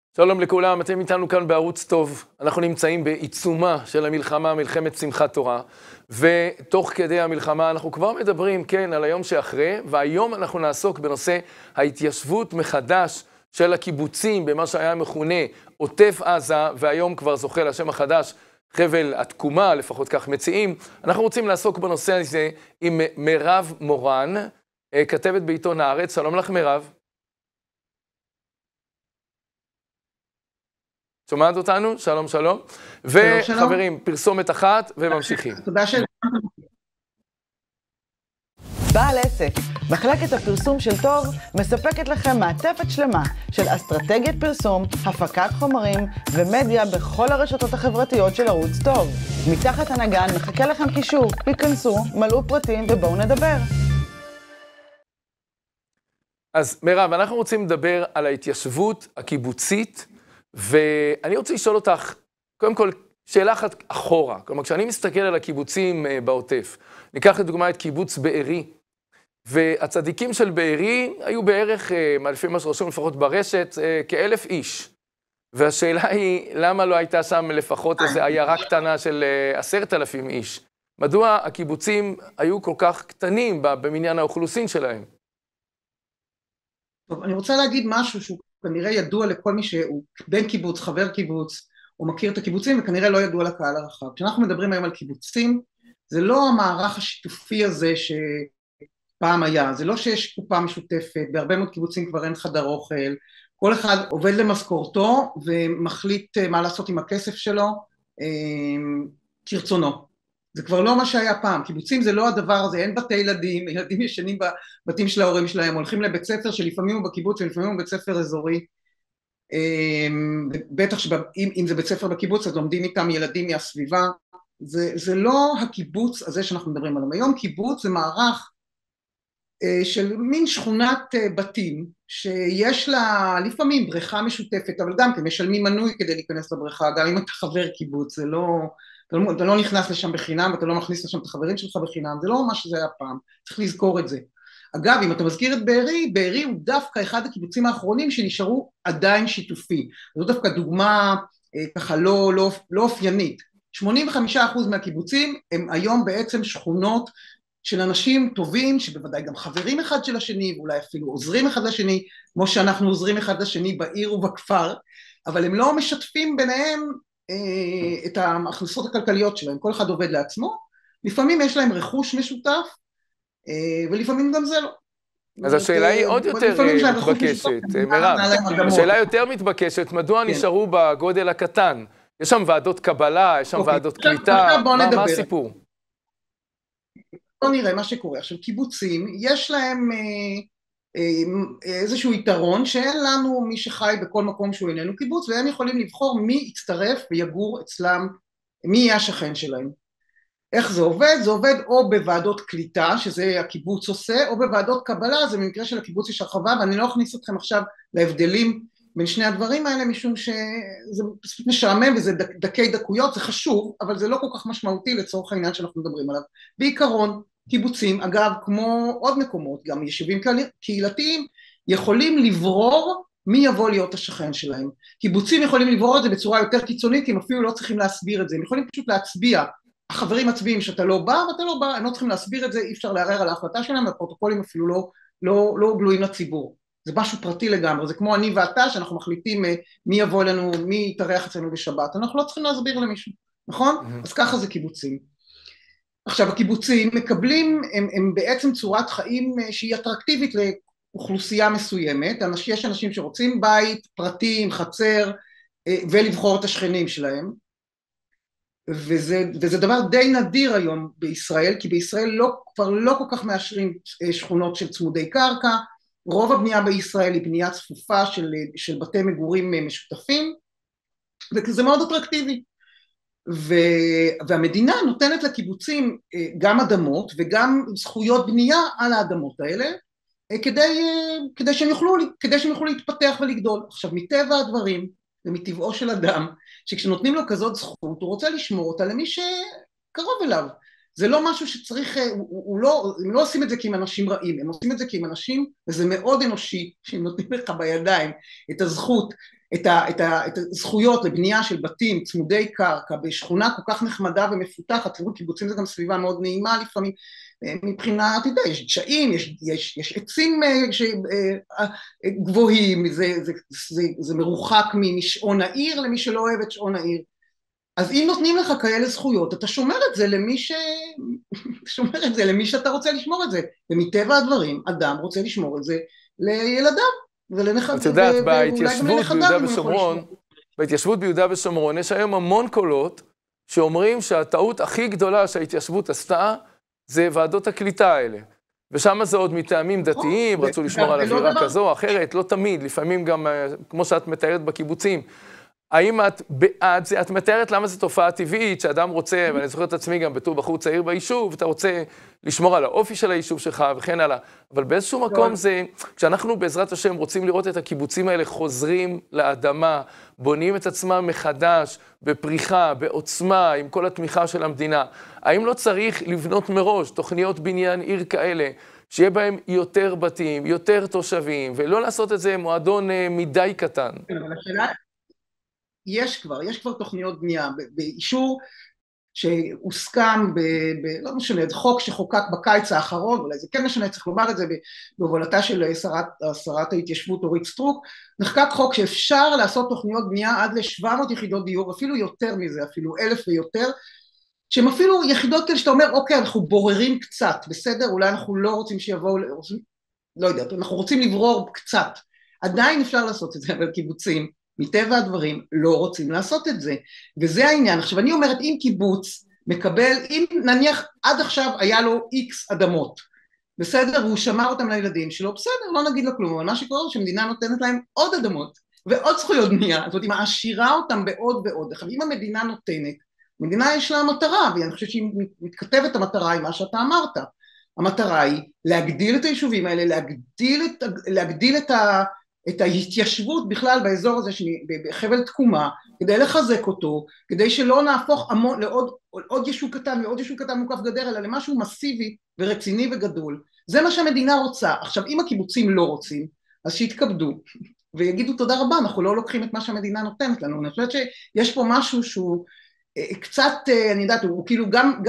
שלום לכולם, אתם איתנו כאן בערוץ טוב. אנחנו נמצאים בעיצומה של המלחמה, מלחמת שמחת תורה, ותוך כדי המלחמה אנחנו כבר מדברים, כן, על היום שאחרי, והיום אנחנו נעסוק בנושא ההתיישבות מחדש של הקיבוצים, במה שהיה מכונה עוטף עזה, והיום כבר זוכה לשם החדש, חבל התקומה, לפחות כך מציעים. אנחנו רוצים לעסוק בנושא הזה עם מירב מורן, כתבת בעיתון הארץ. שלום לך מירב. שומעת אותנו? שלום, שלום. וחברים, פרסומת אחת וממשיכים. תודה של... בעל עסק, מחלקת הפרסום של טוב מספקת לכם מעטפת שלמה של אסטרטגיית פרסום, הפקת חומרים ומדיה בכל הרשתות החברתיות של ערוץ טוב. מתחת הנגן מחכה לכם קישור, היכנסו, מלאו פרטים ובואו נדבר. אז מירב, אנחנו רוצים לדבר על ההתיישבות הקיבוצית, ואני רוצה לשאול אותך, קודם כל, שאלה אחת אחורה. כלומר, כשאני מסתכל על הקיבוצים בעוטף, ניקח לדוגמה את קיבוץ בארי, והצדיקים של בארי היו בערך, לפי מה שרשום לפחות ברשת, כ1,000 איש. והשאלה היא, למה לא הייתה שם לפחות איזו עיירה קטנה של 10,000 איש? מדוע הקיבוצים היו כל כך קטנים במניין האוכלוסין שלהם? טוב, אני רוצה להגיד משהו שהוא כנראה ידוע לכל מי שהוא בן קיבוץ, חבר קיבוץ, או מכיר את הקיבוצים, וכנראה לא ידוע לקהל הרחב. כשאנחנו מדברים היום על קיבוצים, זה לא המערך השיתופי הזה שפעם היה, זה לא שיש קופה משותפת, בהרבה מאוד קיבוצים כבר אין חדר אוכל, כל אחד עובד למשכורתו ומחליט מה לעשות עם הכסף שלו, כרצונו. זה כבר לא מה שהיה פעם, קיבוצים זה לא הדבר הזה, אין בתי ילדים, ילדים ישנים בבתים של ההורים שלהם, הולכים לבית ספר שלפעמים הוא בקיבוץ ולפעמים הוא בית ספר אזורי, בטח שאם זה בית ספר בקיבוץ אז לומדים איתם ילדים מהסביבה, זה לא הקיבוץ הזה שאנחנו מדברים עליו. היום קיבוץ זה מערך של מין שכונת בתים, שיש לה לפעמים בריכה משותפת, אבל גם כן משלמים מנוי כדי להיכנס לבריכה, גם אם אתה חבר קיבוץ, זה לא... אתה לא נכנס לשם בחינם, ואתה לא מכניס לשם את החברים שלך בחינם, זה לא מה שזה היה פעם, צריך לזכור את זה. אגב, אם אתה מזכיר את בארי, בארי הוא דווקא אחד הקיבוצים האחרונים שנשארו עדיין שיתופי. זו דווקא דוגמה ככה לא אופיינית. 85% מהקיבוצים הם היום בעצם שכונות של אנשים טובים, שבוודאי גם חברים אחד של השני, ואולי אפילו עוזרים אחד לשני, כמו שאנחנו עוזרים אחד לשני בעיר ובכפר, אבל הם לא משתפים ביניהם את ההכנסות הכלכליות שלהם, כל אחד עובד לעצמו, לפעמים יש להם רכוש משותף, ולפעמים גם זה לא. אז השאלה היא עוד יותר מתבקשת, מירב, השאלה יותר מתבקשת, מדוע נשארו בגודל הקטן? יש שם ועדות קבלה, יש שם ועדות קליטה, מה הסיפור? בוא נראה מה שקורה. עכשיו, קיבוצים, יש להם איזשהו יתרון שאין לנו מי שחי בכל מקום שהוא איננו קיבוץ, והם יכולים לבחור מי יצטרף ויגור אצלם, מי יהיה השכן שלהם. איך זה עובד? זה עובד או בוועדות קליטה, שזה הקיבוץ עושה, או בוועדות קבלה, זה במקרה של הקיבוץ יש הרחבה, ואני לא אכניס אתכם עכשיו להבדלים בין שני הדברים האלה, משום שזה פשוט משעמם וזה דקי דקויות, זה חשוב, אבל זה לא כל כך משמעותי לצורך העניין שאנחנו מדברים עליו. בעיקרון, קיבוצים, אגב, כמו עוד מקומות, גם יישובים קהילתיים, יכולים לברור מי יבוא להיות השכן שלהם. קיבוצים יכולים לברור את זה בצורה יותר קיצונית, הם אפילו לא צריכים להסביר את זה, הם יכולים פשוט להצביע, החברים מצביעים שאתה לא בא, ואתה לא בא, הם לא צריכים להסביר את זה, אי אפשר לערער על ההחלטה שלהם, והפרוטוקולים אפילו לא גלויים לציבור. זה משהו פרטי לגמרי, זה כמו אני ואתה, שאנחנו מחליטים מי יבוא אלינו, מי יתארח אצלנו בשבת, אנחנו לא צריכים להסביר למישהו, נכון? אז ככה זה קיבוצים. עכשיו, הקיבוצים מקבלים, הם בעצם צורת חיים שהיא אטרקטיבית לאוכלוסייה מסוימת, יש אנשים שרוצים בית, פרטים, חצר, ולבחור את השכנים שלהם, וזה דבר די נדיר היום בישראל, כי בישראל כבר לא כל כך מאשרים שכונות של צמודי קרקע, רוב הבנייה בישראל היא בנייה צפופה של בתי מגורים משותפים, וזה מאוד אטרקטיבי. והמדינה נותנת לקיבוצים גם אדמות וגם זכויות בנייה על האדמות האלה, כדי שהם יוכלו להתפתח ולגדול. עכשיו, מטבע הדברים ומטבעו של אדם, שכשנותנים לו כזאת זכות, הוא רוצה לשמור אותה למי שקרוב אליו. זה לא משהו שצריך, הם לא עושים את זה כי הם אנשים רעים, הם עושים את זה כי הם אנשים, וזה מאוד אנושי, שהם נותנים לך בידיים את הזכות, את הזכויות לבנייה של בתים צמודי קרקע בשכונה כל כך נחמדה ומפותחת. קיבוצים זה גם סביבה מאוד נעימה לפעמים, מבחינה, אתה יודע, יש גשאים, יש עצים גבוהים, זה מרוחק משעון העיר למי שלא אוהב את שעון העיר. אז אם נותנים לך כאלה זכויות, אתה שומר את זה למי שאתה רוצה לשמור את זה, ומטבע הדברים, אדם רוצה לשמור את זה לילדיו, ולנכדיו. את יודעת, בהתיישבות ביהודה ושומרון, יש היום המון קולות שאומרים שהטעות הכי גדולה שההתיישבות עשתה, זה ועדות הקליטה האלה. ושם זה עוד מטעמים דתיים, רצו לשמור על אווירה כזו או אחרת, לא תמיד, לפעמים גם, כמו שאת מתארת בקיבוצים. האם את בעד זה? את מתארת למה זו תופעה טבעית, שאדם רוצה, ואני זוכר את עצמי גם בתור בחור צעיר ביישוב, אתה רוצה לשמור על האופי של היישוב שלך וכן הלאה. אבל באיזשהו מקום זה, כשאנחנו בעזרת השם רוצים לראות את הקיבוצים האלה חוזרים לאדמה, בונים את עצמם מחדש, בפריחה, בעוצמה, עם כל התמיכה של המדינה, האם לא צריך לבנות מראש תוכניות בניין עיר כאלה, שיהיה בהם יותר בתים, יותר תושבים, ולא לעשות את זה מועדון מדי קטן? אבל השאלה, יש כבר תוכניות בנייה, באישור שהוסכם, לא משנה, חוק שחוקק בקיץ האחרון, אולי זה כן משנה, צריך לומר את זה, בהובלתה של שרת ההתיישבות אורית סטרוק, נחקק חוק שאפשר לעשות תוכניות בנייה עד ל-700 יחידות דיור, אפילו יותר מזה, אפילו 1,000 ויותר, שהם אפילו יחידות כאלה שאתה אומר, אוקיי, אנחנו בוררים קצת, בסדר? אולי אנחנו לא רוצים שיבואו, לא יודעת, אנחנו רוצים לברור קצת, עדיין אפשר לעשות את זה, אבל קיבוצים, מטבע הדברים לא רוצים לעשות את זה, וזה העניין. עכשיו אני אומרת, אם קיבוץ מקבל, אם נניח עד עכשיו היה לו X אדמות, בסדר, והוא שמר אותם לילדים שלו, בסדר, לא נגיד לו כלום, אבל מה שקורה הוא שמדינה נותנת להם עוד אדמות, ועוד זכויות בנייה, זאת אומרת, היא מעשירה אותם בעוד ועוד. עכשיו אם המדינה נותנת, המדינה יש לה מטרה, ואני חושבת שהיא מתכתבת המטרה עם מה שאתה אמרת, המטרה היא להגדיל את היישובים האלה, להגדיל את ההתיישבות בכלל באזור הזה בחבל תקומה, כדי לחזק אותו, כדי שלא נהפוך לעוד יישוב קטן ועוד יישוב קטן מוקף גדר, אלא למשהו מסיבי ורציני וגדול. זה מה שהמדינה רוצה. עכשיו, אם הקיבוצים לא רוצים, אז שיתכבדו ויגידו תודה רבה, אנחנו לא לוקחים את מה שהמדינה נותנת לנו. אני חושבת שיש פה משהו שהוא קצת, אני יודעת, הוא כאילו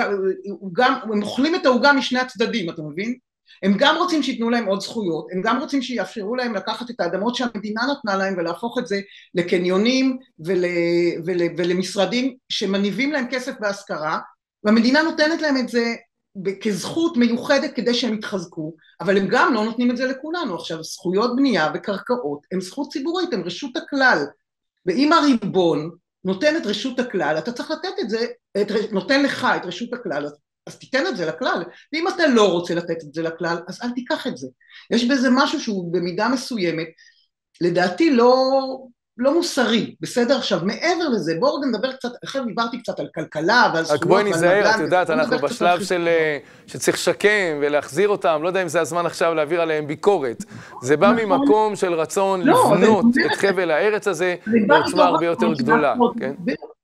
הם אוכלים את העוגה משני הצדדים, אתה מבין? הם גם רוצים שיתנו להם עוד זכויות, הם גם רוצים שיאפשרו להם לקחת את האדמות שהמדינה נתנה להם ולהפוך את זה לקניונים ולמשרדים שמניבים להם כסף בהשכרה, והמדינה נותנת להם את זה כזכות מיוחדת כדי שהם יתחזקו, אבל הם גם לא נותנים את זה לכולנו. עכשיו, זכויות בנייה וקרקעות הם זכות ציבורית, הם רשות הכלל, ואם הריבון נותן את רשות הכלל, אתה צריך לתת את זה, נותן לך את רשות הכלל, אז תיתן את זה לכלל, ואם אתה לא רוצה לתת את זה לכלל, אז אל תיקח את זה. יש בזה משהו שהוא במידה מסוימת, לדעתי לא מוסרי, בסדר? עכשיו, מעבר לזה, בואו נדבר קצת, אחרי דיברתי קצת על כלכלה ועל זכויות, בואי נזהר, את יודעת, אנחנו בשלב שצריך לשקם ולהחזיר אותם, לא יודע אם זה הזמן עכשיו להעביר עליהם ביקורת. זה בא ממקום של רצון לבנות את חבל הארץ הזה, בעוצמה הרבה יותר גדולה, כן?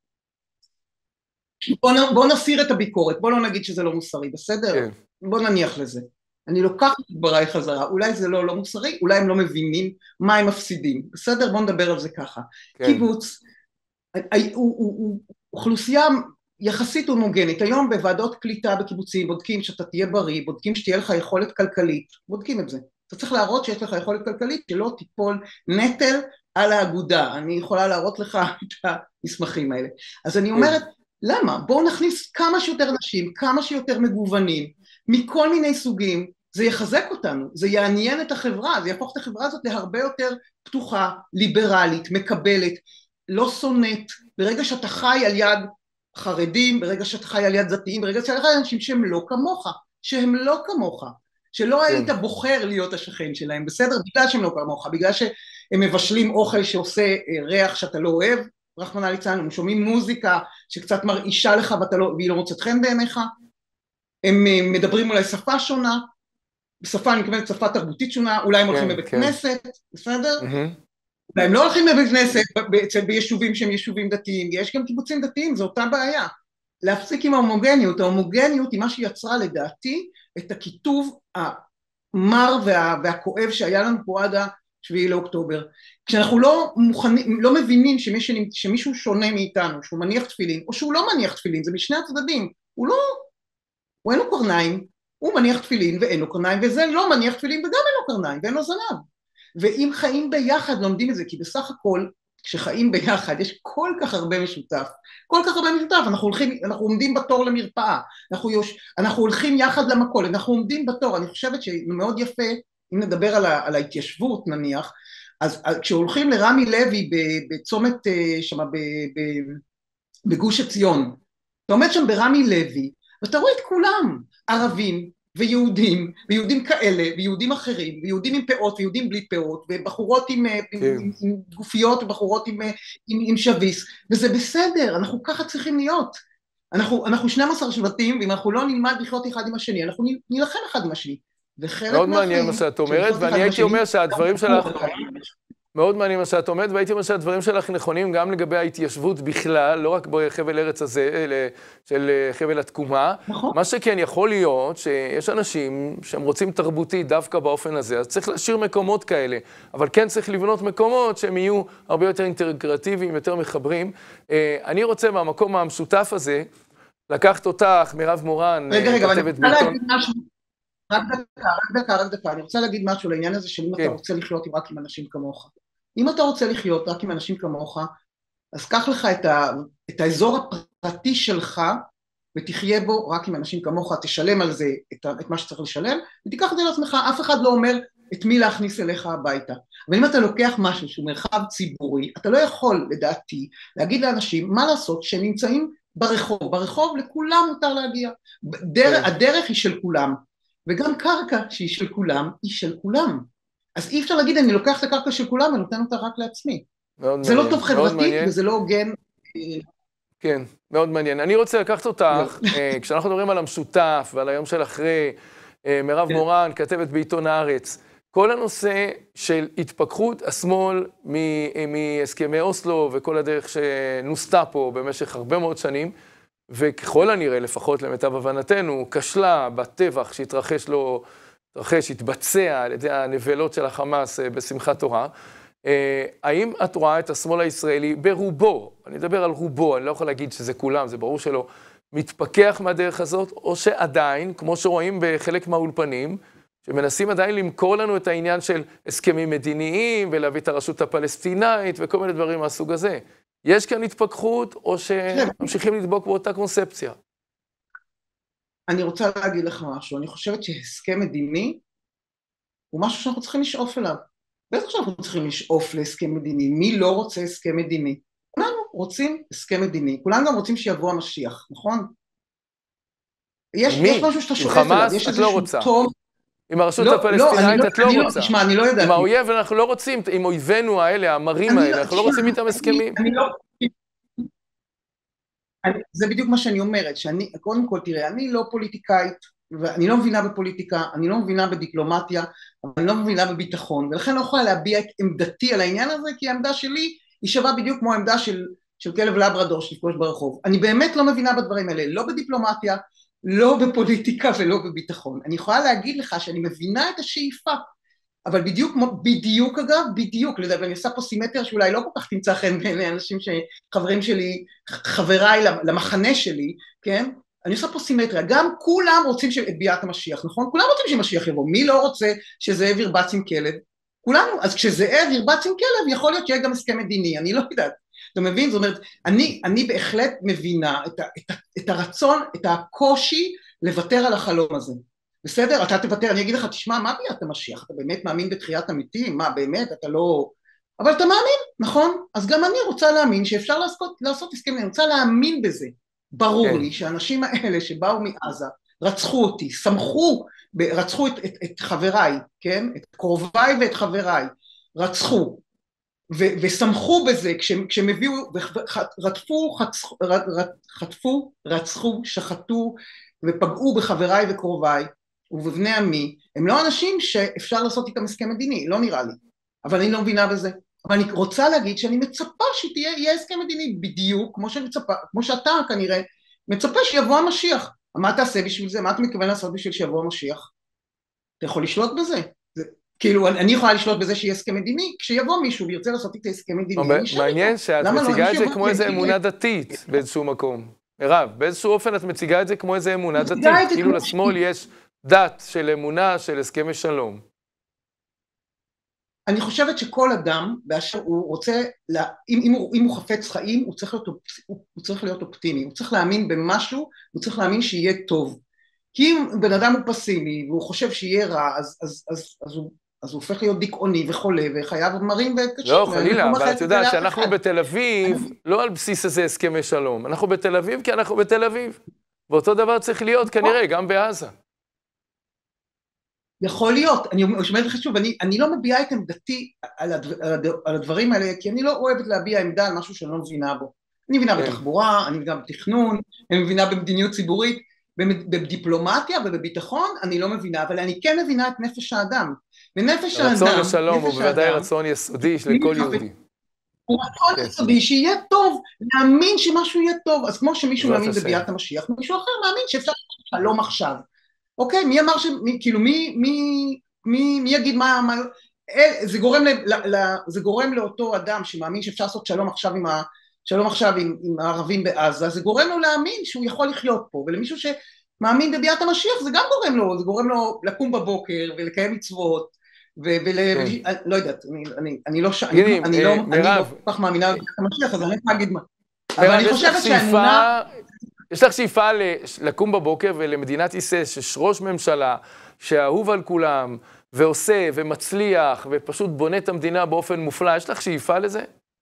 בוא נסיר את הביקורת, בוא לא נגיד שזה לא מוסרי, בסדר? כן. בוא נניח לזה. אני לוקחת את דבריי חזרה, אולי זה לא מוסרי, אולי הם לא מבינים מה הם מפסידים, בסדר? בוא נדבר על זה ככה. כן. קיבוץ, הוא אוכלוסייה יחסית הומוגנית, היום בוועדות קליטה בקיבוצים, בודקים שאתה תהיה בריא, בודקים שתהיה לך יכולת כלכלית, בודקים את זה. אתה צריך להראות שיש לך יכולת כלכלית, שלא תיפול נטל על האגודה, אני יכולה להראות לך את המסמכים האלה. אז אני אומרת, למה? בואו נכניס כמה שיותר אנשים, כמה שיותר מגוונים, מכל מיני סוגים, זה יחזק אותנו, זה יעניין את החברה, זה יהפוך את החברה הזאת להרבה יותר פתוחה, ליברלית, מקבלת, לא שונאת, ברגע שאתה חי על יד חרדים, ברגע שאתה חי על יד דתיים, ברגע שאתה חי על אנשים שהם לא כמוך, שלא היית בוחר להיות השכן שלהם, בסדר? בגלל שהם לא כמוך, בגלל שהם מבשלים אוכל שעושה ריח שאתה לא אוהב, רחמנא ליצלן, הם שומעים מוזיקה שקצת מרעישה לך והיא לא מוצאת חן בעיניך, הם מדברים אולי שפה שונה, בשפה אני מתכוונת שפה תרבותית שונה, אולי הם הולכים בבית כנסת, בסדר? אולי הם לא הולכים בבית כנסת ביישובים שהם יישובים דתיים, יש גם קיבוצים דתיים, זו אותה בעיה, להפסיק עם ההומוגניות. ההומוגניות היא מה שיצרה לדעתי את הכיתוב המר והכואב שהיה לנו פה עד ה-7 לאוקטובר. כשאנחנו לא מבינים שמישהו שונה מאיתנו, שהוא מניח תפילין, או שהוא לא מניח תפילין, זה משני הצדדים, הוא אין לו קרניים, הוא מניח תפילין ואין לו קרניים, וזה לא מניח תפילין וגם אין לו קרניים ואין לו זנב. ואם חיים ביחד לומדים את זה, כי בסך הכל כשחיים ביחד יש כל כך הרבה משותף, אנחנו עומדים בתור למרפאה, אנחנו הולכים יחד למכולת, אנחנו עומדים בתור. אני חושבת שמאוד יפה, אם נדבר על ההתיישבות נניח, אז כשהולכים לרמי לוי בצומת שם בגוש עציון, אתה עומד שם ברמי לוי, ואתה רואה את כולם, ערבים ויהודים, ויהודים כאלה, ויהודים אחרים, ויהודים עם פאות, ויהודים בלי פאות, ובחורות עם גופיות, ובחורות עם שביס, וזה בסדר, אנחנו ככה צריכים להיות. אנחנו 12 שבטים, ואם אנחנו לא נלמד לחיות אחד עם השני, אנחנו נלחם אחד עם השני. מאוד מעניין מה שאת אומרת, ואני הייתי אומר שהדברים שלך... מאוד מעניין מה שאת אומרת, והייתי אומר שהדברים שלך נכונים גם לגבי ההתיישבות בכלל, לא רק בחבל ארץ הזה, של חבל התקומה. נכון. מה שכן יכול להיות שיש אנשים שהם רוצים תרבותי דווקא באופן הזה, אז צריך להשאיר מקומות כאלה, אבל כן צריך לבנות מקומות שהם יהיו הרבה יותר אינטגרטיביים, יותר מחברים. אני רוצה מהמקום המשותף הזה, לקחת אותך, מירב מורן, רגע, אני רוצה להגיד משהו. רק דקה, אני רוצה להגיד משהו לעניין הזה שאם אתה רוצה לחיות רק עם אנשים כמוך. אם אתה רוצה לחיות רק עם אנשים כמוך, אז קח לך את האזור הפרטי שלך, ותחיה בו רק עם אנשים כמוך, תשלם על זה את מה שצריך לשלם, ותיקח את זה לעצמך, אף אחד לא אומר את מי להכניס אליך הביתה. אבל אם אתה לוקח משהו שהוא מרחב ציבורי, אתה לא יכול, לדעתי, להגיד לאנשים מה לעשות שהם נמצאים ברחוב לכולם מותר להגיע. הדרך היא של כולם. וגם קרקע שהיא של כולם, היא של כולם. אז אי אפשר להגיד, אני לוקח את הקרקע של כולם, אני נותן אותה רק לעצמי. זה לא טוב חברתית, וזה לא הוגן. כן, מאוד מעניין. אני רוצה לקחת אותך, כשאנחנו מדברים על המשותף, ועל היום של אחרי, מירב מורן, כתבת בעיתון הארץ, כל הנושא של התפכחות השמאל מהסכמי אוסלו, וכל הדרך שנוסתה פה במשך הרבה מאוד שנים, וככל הנראה, לפחות למיטב הבנתנו, כשלה בטבח התבצע על ידי הנבלות של החמאס בשמחת תורה. האם את רואה את השמאל הישראלי ברובו, אני אדבר על רובו, אני לא יכול להגיד שזה כולם, זה ברור שלא, מתפכח מהדרך הזאת, או שעדיין, כמו שרואים בחלק מהאולפנים, שמנסים עדיין למכור לנו את העניין של הסכמים מדיניים, ולהביא את הרשות הפלסטינאית, וכל מיני דברים מהסוג הזה. יש כאן התפכחות, או שממשיכים לדבוק באותה קונספציה? אני רוצה להגיד לך משהו, אני חושבת שהסכם מדיני, הוא משהו שאנחנו צריכים לשאוף אליו. בטח שאנחנו צריכים לשאוף להסכם מדיני. מי לא רוצה הסכם מדיני? כולנו רוצים הסכם מדיני. כולנו גם רוצים שיבוא המשיח, נכון? יש משהו שאתה שואף אליו. עם חמאס את לא רוצה. עם הרשות הפלסטינאית את לא רוצה. תשמע, אני לא יודעת. עם האויב אנחנו לא רוצים, עם אויבינו האלה, המרים האלה, אנחנו לא רוצים איתם הסכמים. זה בדיוק מה שאני אומרת, קודם כל תראה, אני לא פוליטיקאית, ואני לא מבינה בפוליטיקה, אני לא מבינה בדיפלומטיה, אבל אני לא מבינה בביטחון, ולכן לא יכולה להביע את עמדתי על העניין הזה, כי העמדה שלי היא שווה בדיוק כמו העמדה של כלב לברדור שתפגוש ברחוב. אני באמת לא מבינה בדברים האלה, לא בדיפלומטיה, לא בפוליטיקה ולא בביטחון. אני יכולה להגיד לך שאני מבינה את השאיפה, אבל בדיוק אגב, לדעת, ואני עושה פה סימטר שאולי לא כל כך תמצא חן בין אנשים שחברים שלי, חבריי למחנה שלי, כן? אני עושה פה סימטריה, גם כולם רוצים את ביאת המשיח, נכון? כולם רוצים שמשיח יבוא, מי לא רוצה שזאב ירבץ עם כלב? כולנו, אז כשזאב ירבץ עם כלב, יכול להיות שיהיה גם הסכם מדיני, אני לא יודעת. אתה מבין? זאת אומרת, אני בהחלט מבינה את הרצון, את הקושי לוותר על החלום הזה. בסדר? אתה תוותר, אני אגיד לך, תשמע, מה ביאת המשיח? אתה באמת מאמין בתחיית המתים? מה, באמת? אתה לא... אבל אתה מאמין, נכון? אז גם אני רוצה להאמין שאפשר לעשות הסכם, אני רוצה להאמין בזה. ברור לי שהאנשים האלה שבאו מעזה, רצחו אותי, רצחו את חבריי, כן? את קרוביי ואת חבריי, רצחו, ושמחו בזה כשהם הביאו, רצחו, שחטו, ופגעו בחבריי וקרוביי, ובבני עמי, הם לא אנשים שאפשר לעשות איתם הסכם מדיני, לא נראה לי, אבל אני לא מבינה בזה. אבל אני רוצה להגיד שאני מצפה שיהיה הסכם מדיני בדיוק, כמו שאתה כנראה מצפה שיבוא המשיח. מה תעשה בשביל זה? מה אתה מתכוון לעשות בשביל שיבוא המשיח? אתה יכול לשלוט בזה? כאילו, אני יכולה לשלוט בזה שיהיה הסכם מדיני, כשיבוא מישהו וירצה לעשות איתי הסכם מדיני, מעניין שאת מציגה את זה כמו איזה אמונה דתית באיזשהו מקום. מירב, באיזשהו אופן את מציגה את זה כמו איזה אמונה דתית, כאילו לשמאל יש דת של אמונה של הסכמי שלום. אני חושבת שכל אדם, באשר הוא רוצה, אם הוא חפץ חיים, הוא צריך להיות אופטימי, הוא צריך להאמין במשהו, הוא צריך להאמין שיהיה טוב. כי אם בן אדם הוא פסימי, והוא חושב שיהיה רע, אז הוא הופך להיות דיכאוני וחולה, וחייו מרים וקשים. לא, חלילה, אבל את יודעת שאנחנו בתל אביב, לא על בסיס איזה הסכמי שלום, אנחנו בתל אביב כי אנחנו בתל אביב. ואותו דבר צריך להיות כנראה גם בעזה. יכול להיות, אני אומרת לך שוב, אני לא מביעה את עמדתי על הדברים האלה, כי אני לא אוהבת להביע עמדה על משהו שאני לא מבינה בו. אני מבינה בתחבורה, אני מבינה בתכנון, אני מבינה במדיניות ציבורית, בדיפלומטיה ובביטחון אני לא מבינה, אבל אני כן מבינה את נפש האדם. ונפש האדם... רצון לשלום הוא בוודאי רצון יסודי של כל יהודי. הוא רצון יסודי שיהיה טוב, להאמין שמשהו יהיה טוב, אז כמו שמישהו מאמין בביאת המשיח, מישהו אחר מאמין שאפשר שלום עכשיו. אוקיי, מי אמר כאילו מי יגיד מה... זה גורם לאותו אדם שמאמין שאפשר לעשות שלום עכשיו עם הערבים בעזה, זה גורם לו להאמין שהוא יכול לחיות פה, ולמישהו שמאמין בביאת המשיח זה גם גורם לו לקום בבוקר ולקיים מצוות, לא יודעת, אני לא כל כך מאמינה בביאת המשיח, אז אני לא אגיד מה. אבל אני חושבת שהאמונה... יש לך שאיפה לקום בבוקר ולמדינת ישראל, שיש ראש ממשלה שאהוב על כולם, ועושה ומצליח, ופשוט בונה את המדינה באופן מופלא, יש לך שאיפה לזה?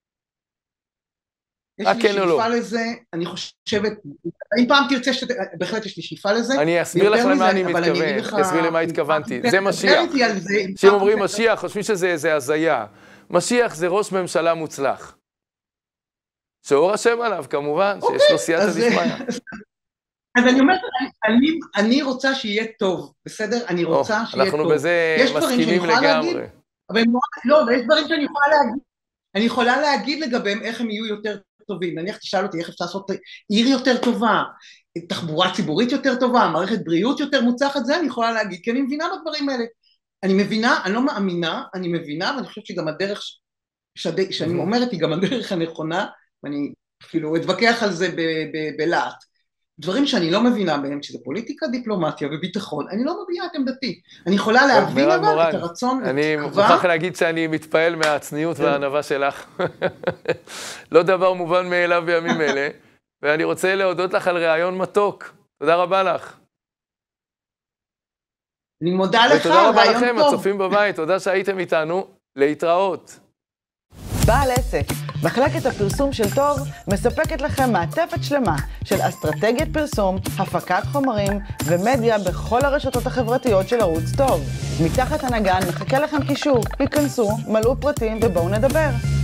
יש לי שאיפה לזה, אני חושבת, אם פעם תרצה, בהחלט יש לי שאיפה לזה. אני אסביר לך למה אני מתכוון, אסביר למה התכוונתי, זה משיח. כשהם אומרים משיח, חושבים שזה הזיה. משיח זה ראש ממשלה מוצלח. שאור השם עליו, כמובן, שיש לו סייעתא דשמיא. אז אני אומרת, אני רוצה שיהיה טוב, בסדר? אני רוצה שיהיה טוב. אנחנו בזה מסכימים לגמרי. לא, ויש דברים שאני יכולה להגיד. אני יכולה להגיד לגביהם איך הם יהיו יותר טובים. נניח תשאל אותי איך אפשר לעשות עיר יותר טובה, תחבורה ציבורית יותר טובה, מערכת בריאות יותר מוצלחת, זה אני יכולה להגיד, כי אני מבינה בדברים האלה. אני מבינה, אני לא מאמינה, אני מבינה, ואני חושבת שגם הדרך שאני אומרת היא גם הדרך הנכונה, ואני אפילו אתווכח על זה בלהט. דברים שאני לא מבינה בהם, שזה פוליטיקה, דיפלומטיה וביטחון, אני לא מבינה את עמדתי. אני יכולה להבין אבל את הרצון, אני מוכרח להגיד שאני מתפעל מהצניעות והענווה שלך. לא דבר מובן מאליו בימים אלה, ואני רוצה להודות לך על רעיון מתוק. תודה רבה לך. אני מודה לך, ותודה רבה לכם, הצופים בבית, תודה שהייתם איתנו, להתראות. בעל עסק, מחלקת הפרסום של טוב מספקת לכם מעטפת שלמה של אסטרטגיית פרסום, הפקת חומרים ומדיה בכל הרשתות החברתיות של ערוץ טוב. מתחת הנגן מחכה לכם קישור, היכנסו, מלאו פרטים ובואו נדבר.